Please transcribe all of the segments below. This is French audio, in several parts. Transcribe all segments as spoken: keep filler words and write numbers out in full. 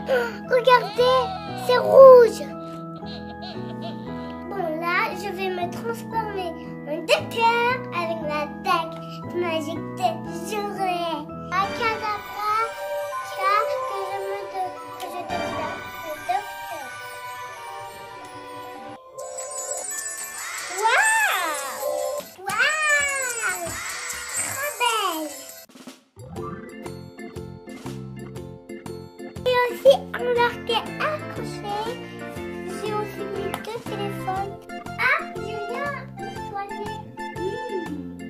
Regardez, c'est rouge. Bon, là, je vais me transformer en docteur avec la bague magique de journée. Acadabra, ça, que je me de, que je deviens le docteur. Waouh! Waouh! Trop belle! J'ai aussi embarqué accroché. J'ai aussi mis deux téléphones. Ah, j'ai rien soigné. Mmh.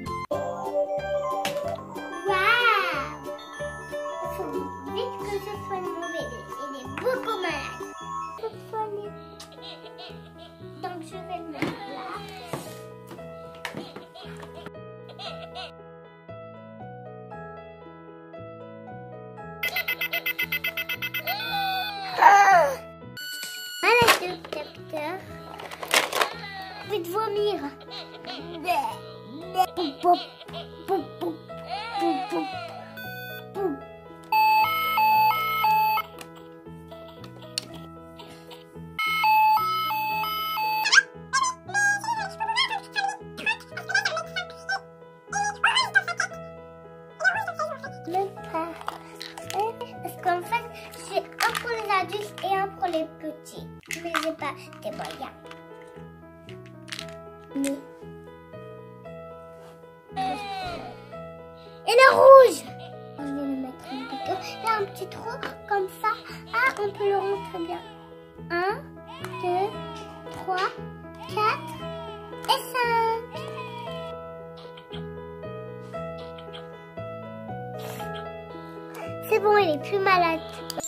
Waouh! Il faut vite que je soigne mon bébé. Il est beaucoup malade. Je peux soigner. Donc je vais le mettre là. Voilà le docteur. Vite vomir. Poum, poum, poum, poum, poum, poum, poum. Même pas. Parce qu'en fait, c'est un pour les adultes et un pour les petits. Mais j'ai pas des moyens. Mais... Et le rouge! Je vais le mettre un petit peu. Il y a un petit trou comme ça. Ah, on peut le rentrer bien. Un, deux, trois, quatre et cinq. C'est bon, il est plus malade.